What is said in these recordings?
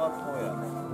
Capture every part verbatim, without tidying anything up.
byla tvoje.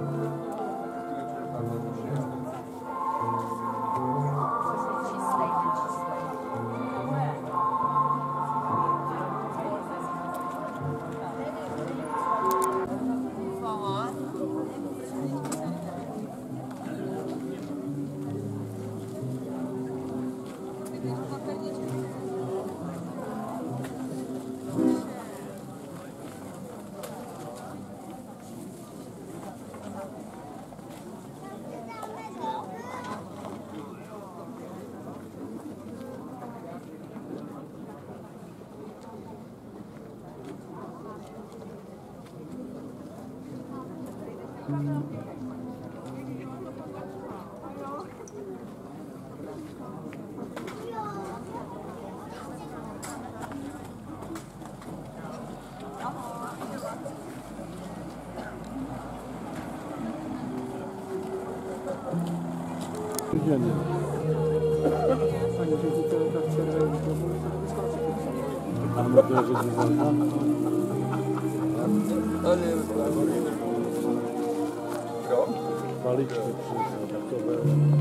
Idziemy. Pani rzeźnicielka w czerwonym Mam nadzieję, że nie wolno. To nie jest tak. Paliczki przyszły takowe.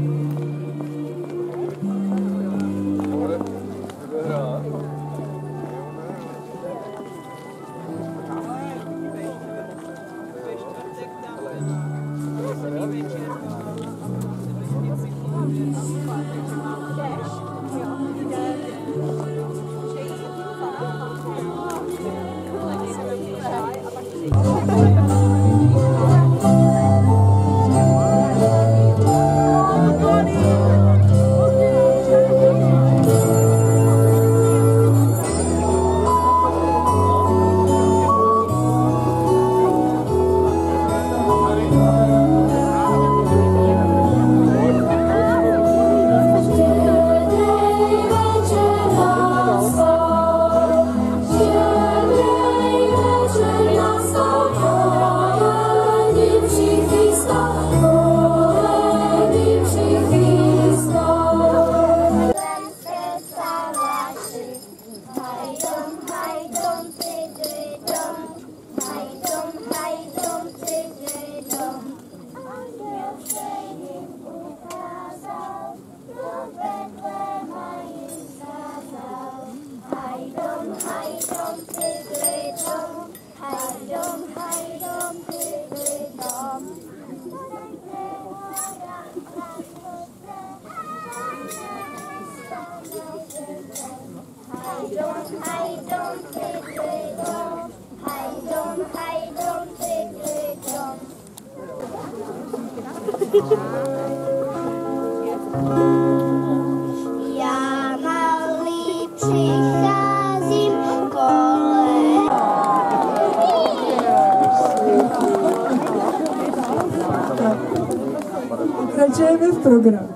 Já malý přicházím kolem. Pokračujeme v programu.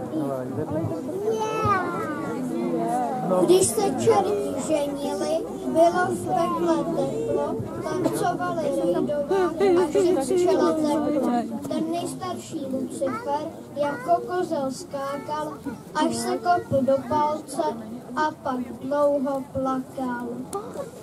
Když se černí ženili, bylo v pekle teplo, tancovali rejdové, až se včela teplo. Ten nejstarší Lucifer jako kozel skákal, až se kopl do palce a pak dlouho plakal.